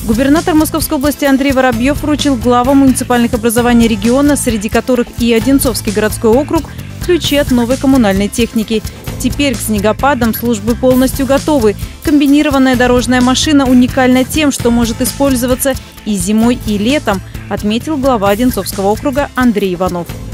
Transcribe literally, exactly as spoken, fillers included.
Губернатор Московской области Андрей Воробьев вручил главам муниципальных образований региона, среди которых и Одинцовский городской округ, ключи от новой коммунальной техники. Теперь к снегопадам службы полностью готовы. Комбинированная дорожная машина уникальна тем, что может использоваться и зимой, и летом, отметил глава Одинцовского округа Андрей Иванов.